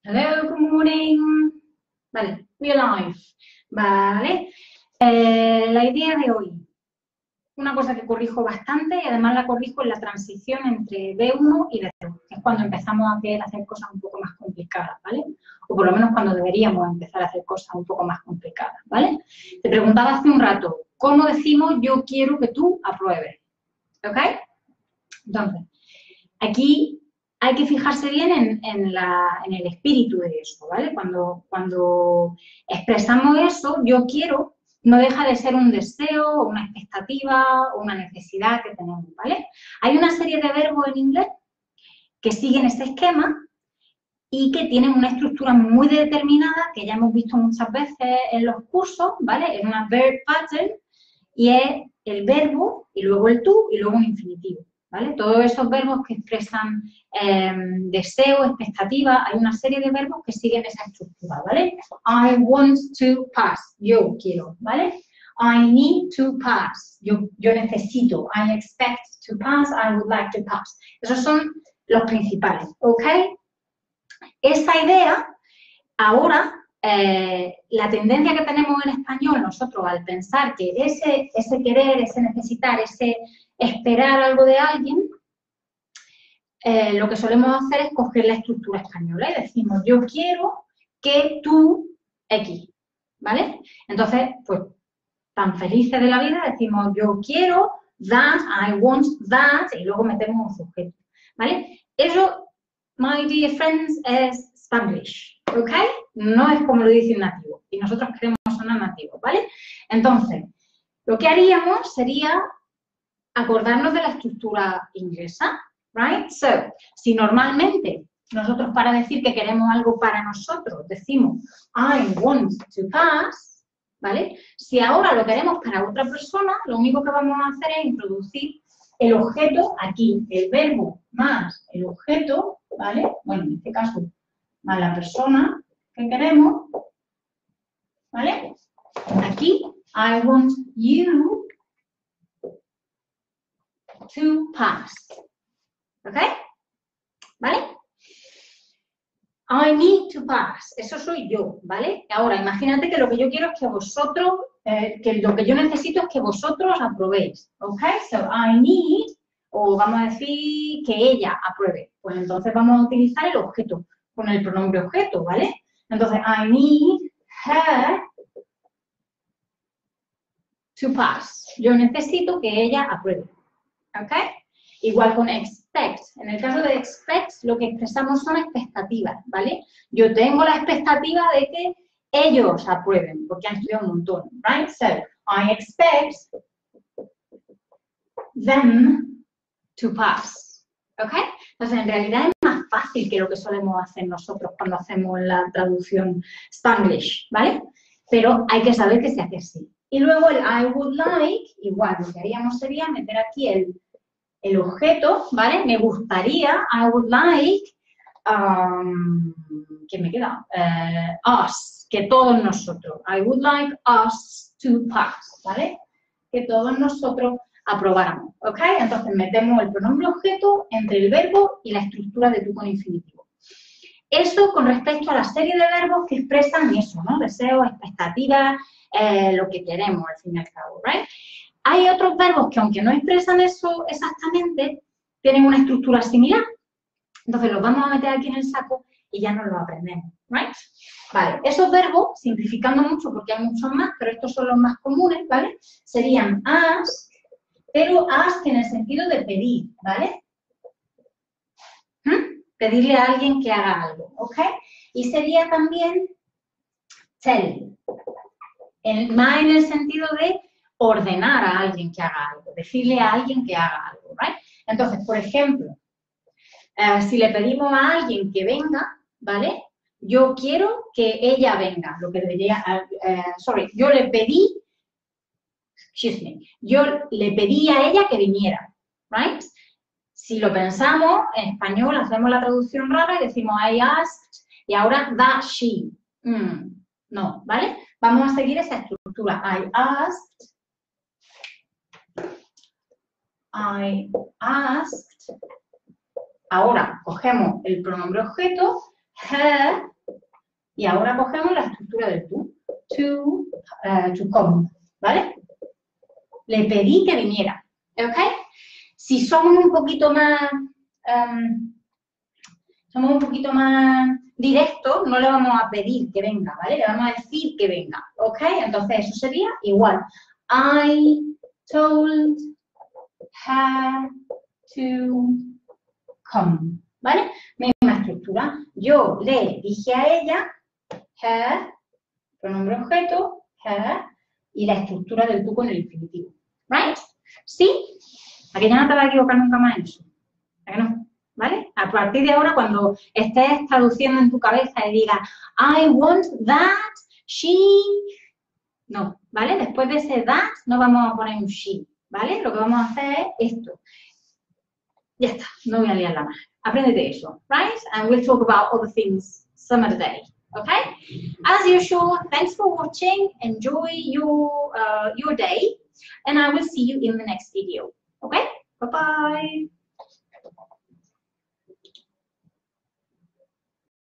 Hello, good morning. Vale, we're live. Vale. La idea de hoy, una cosa que corrijo bastante y además la corrijo en la transición entre B1 y B2, que es cuando empezamos a querer hacer cosas un poco más complicadas, ¿vale? O por lo menos cuando deberíamos empezar a hacer cosas un poco más complicadas, ¿vale? Te preguntaba hace un rato, ¿cómo decimos yo quiero que tú apruebes? ¿Ok? Entonces, aquí hay que fijarse bien en el espíritu de eso, ¿vale? Cuando expresamos eso, yo quiero, no deja de ser un deseo, una expectativa o una necesidad que tenemos, ¿vale? Hay una serie de verbos en inglés que siguen ese esquema y que tienen una estructura muy determinada que ya hemos visto muchas veces en los cursos, ¿vale? Es una verb pattern y es el verbo y luego el tú y luego un infinitivo, ¿vale? Todos esos verbos que expresan deseo, expectativa, hay una serie de verbos que siguen esa estructura, ¿vale? I want to pass, yo quiero, ¿vale? I need to pass, yo necesito. I expect to pass, I would like to pass. Esos son los principales, ¿ok? Esa idea, ahora, la tendencia que tenemos en español nosotros al pensar que ese querer, ese necesitar, ese esperar algo de alguien, lo que solemos hacer es coger la estructura española y decimos, yo quiero que tú X, ¿vale? Entonces, pues, tan felices de la vida decimos, yo quiero that, I want that, y luego metemos un sujeto, ¿vale? Eso, my dear friends, es Spanglish, ¿ok? No es como lo dice un nativo, y nosotros queremos sonar nativos, ¿vale? Entonces, lo que haríamos sería acordarnos de la estructura inglesa, right? So, si normalmente nosotros para decir que queremos algo para nosotros decimos I want to pass, ¿vale? Si ahora lo queremos para otra persona, lo único que vamos a hacer es introducir el objeto aquí, el verbo más el objeto, ¿vale? Bueno, en este caso, más la persona que queremos, ¿vale? Aquí, I want you to pass. ¿Ok? ¿Vale? I need to pass. Eso soy yo, ¿vale? Ahora, imagínate que lo que yo quiero es que vosotros, que lo que yo necesito es que vosotros aprobéis. ¿Ok? So, I need, o vamos a decir que ella apruebe. Pues entonces vamos a utilizar el objeto, con el pronombre objeto, ¿vale? Entonces, I need her to pass. Yo necesito que ella apruebe. ¿Ok? Igual con expect. En el caso de expect, lo que expresamos son expectativas, ¿vale? Yo tengo la expectativa de que ellos aprueben, porque han estudiado un montón, right? So, I expect them to pass, ¿ok? Entonces, en realidad es más fácil que lo que solemos hacer nosotros cuando hacemos la traducción Spanglish, ¿vale? Pero hay que saber que se hace así. Y luego el I would like, igual, lo que haríamos sería meter aquí el objeto, ¿vale? Me gustaría, I would like, ¿qué me queda? Us, que todos nosotros. I would like us to pass, ¿vale? Que todos nosotros aprobáramos, ¿ok? Entonces metemos el pronombre objeto entre el verbo y la estructura de tú con infinitivo. Eso con respecto a la serie de verbos que expresan eso, ¿no? Deseos, expectativas, lo que queremos al fin y al cabo, ¿right? Hay otros verbos que, aunque no expresan eso exactamente, tienen una estructura similar. Entonces, los vamos a meter aquí en el saco y ya nos los aprendemos, ¿right? Vale, esos verbos, simplificando mucho porque hay muchos más, pero estos son los más comunes, ¿vale? Serían ask, pero ask en el sentido de pedir, ¿vale? Pedirle a alguien que haga algo, ¿ok? Y sería también tell, más en el sentido de ordenar a alguien que haga algo, decirle a alguien que haga algo, ¿right? Entonces, por ejemplo, si le pedimos a alguien que venga, ¿vale? Yo quiero que ella venga, lo que debería, yo le pedí, yo le pedí a ella que viniera, ¿right? Si lo pensamos, en español hacemos la traducción rara y decimos I asked, y ahora that she. No, ¿vale? Vamos a seguir esa estructura. I asked. Ahora cogemos el pronombre objeto, her, Y ahora cogemos la estructura del to. To come, ¿vale? Le pedí que viniera, ¿ok? Si somos un poquito más directos, no le vamos a pedir que venga, ¿vale? Le vamos a decir que venga, ¿ok? Entonces eso sería igual. I told her to come, ¿vale? Misma estructura. Yo le dije a ella, her, pronombre objeto, her, y la estructura del tú con el infinitivo. ¿Right? ¿Sí? ¿A que ya no te vas a equivocar nunca más en eso? ¿A que no? ¿Vale? A partir de ahora, cuando estés traduciendo en tu cabeza y digas, I want that, she... No, ¿vale? Después de ese that, no vamos a poner un she, ¿vale? Lo que vamos a hacer es esto. Ya está, no voy a liarla más. Apréndete eso, right? And we'll talk about other things some other day, okay? As usual, thanks for watching. Enjoy your day, and I will see you in the next video, okay? Bye-bye.